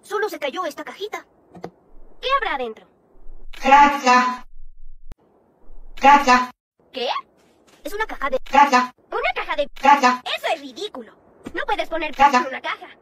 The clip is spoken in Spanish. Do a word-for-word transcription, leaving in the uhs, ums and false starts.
Solo se cayó esta cajita. ¿Qué habrá adentro? Caca. Caca. ¿Qué? Es una caja de... Caca. ¡Una caja de... Caca. ¡Eso es ridículo! No puedes poner Caca. en una caja.